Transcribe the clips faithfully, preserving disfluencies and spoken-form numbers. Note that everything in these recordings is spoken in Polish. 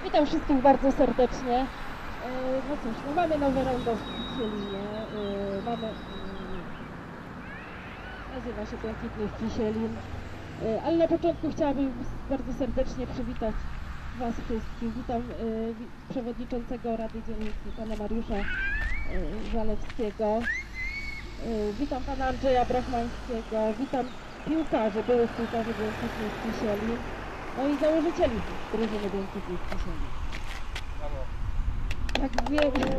Witam wszystkich bardzo serdecznie. No cóż, no mamy nowe rondo w Kisielinie. Mamy, nazywa się Błękitnych Kisielin. Ale na początku chciałabym bardzo serdecznie przywitać Was wszystkich. Witam przewodniczącego Rady Dzielnicy, pana Mariusza Zalewskiego. Witam pana Andrzeja Brachmańskiego. Witam piłkarzy, byłych piłkarzy Błękitnych Kisielin. No i założycieli drużyny Błękitnych Kisielin. Jak wiemy,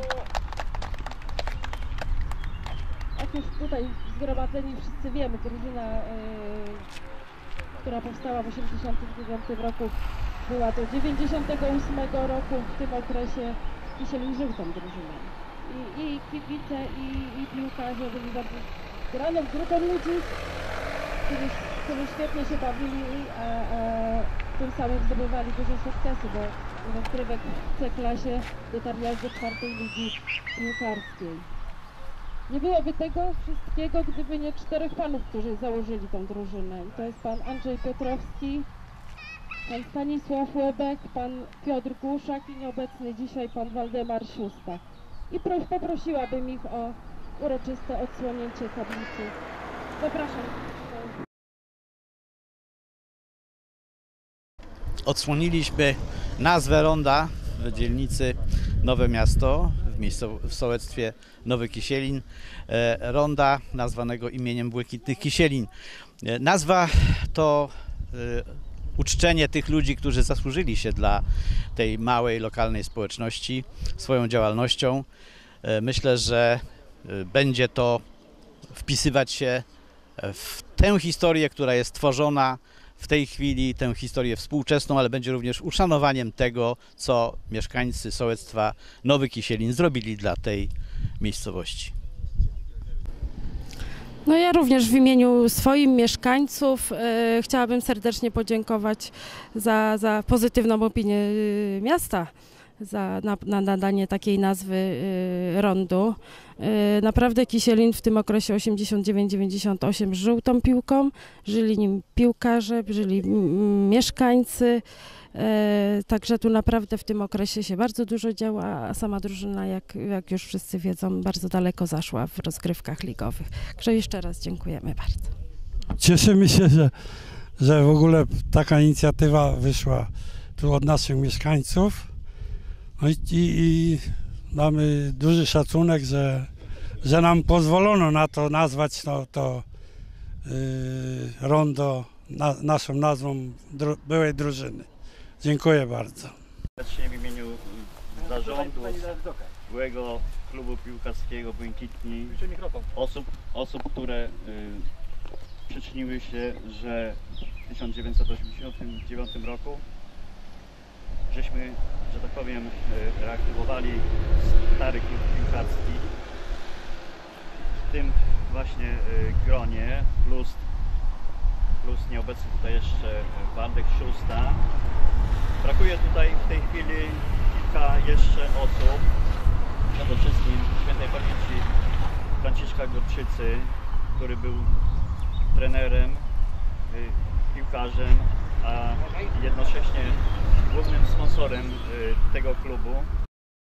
jak już tutaj zgromadzeni wszyscy wiemy, drużyna, yy, która powstała w osiemdziesiątym dziewiątym roku, była do dziewięćdziesiątego ósmego roku. W tym okresie Kisielin żył tą drużyną. I, i kibice, i, i piłkarze byli bardzo graną grupą ludzi, którzy, którzy świetnie się bawili, a, a tym samym zdobywali duże sukcesy, bo rozgrywek w C-klasie dotarli aż do czwartej ligi piłkarskiej. Nie byłoby tego wszystkiego, gdyby nie czterech panów, którzy założyli tą drużynę. I to jest pan Andrzej Piotrowski, pan Stanisław Łebek, pan Piotr Głuszak i nieobecny dzisiaj pan Waldemar Siusta. I pro, poprosiłabym ich o uroczyste odsłonięcie tablicy. Zapraszam. Odsłoniliśmy nazwę ronda w dzielnicy Nowe Miasto, w, miejscow- w sołectwie Nowy Kisielin, e, ronda nazwanego imieniem Błękitnych Kisielin. E, nazwa to e, uczczenie tych ludzi, którzy zasłużyli się dla tej małej, lokalnej społeczności swoją działalnością. E, myślę, że e, będzie to wpisywać się w tę historię, która jest tworzona w tej chwili, tę historię współczesną, ale będzie również uszanowaniem tego, co mieszkańcy sołectwa Nowy Kisielin zrobili dla tej miejscowości. No ja również w imieniu swoich mieszkańców e, chciałabym serdecznie podziękować za, za pozytywną opinię e, miasta, za na, na nadanie takiej nazwy y, rondu. Y, naprawdę Kisielin w tym okresie osiemdziesiąt dziewięć dziewięćdziesiąt osiem żył tą piłką, żyli nim piłkarze, żyli m, mieszkańcy, y, także tu naprawdę w tym okresie się bardzo dużo działo, a sama drużyna, jak, jak już wszyscy wiedzą, bardzo daleko zaszła w rozgrywkach ligowych. Także jeszcze raz dziękujemy bardzo. Cieszymy się, że, że w ogóle taka inicjatywa wyszła tu od naszych mieszkańców. No i, i, i mamy duży szacunek, że, że nam pozwolono na to nazwać to, to yy, rondo na, naszą nazwą dru, byłej drużyny. Dziękuję bardzo. W imieniu zarządu byłego klubu piłkarskiego Błękitni, osób, osób które y, przyczyniły się, że w tysiąc dziewięćset osiemdziesiątym dziewiątym roku żeśmy, że tak powiem, reaktywowali stary klub piłkarski. W tym właśnie gronie, plus, plus nieobecny tutaj jeszcze Waldek Siusta. Brakuje tutaj w tej chwili kilka jeszcze osób. Przede wszystkim świętej pamięci Franciszka Górczycy, który był trenerem, piłkarzem, a jednocześnie głównym sponsorem tego klubu.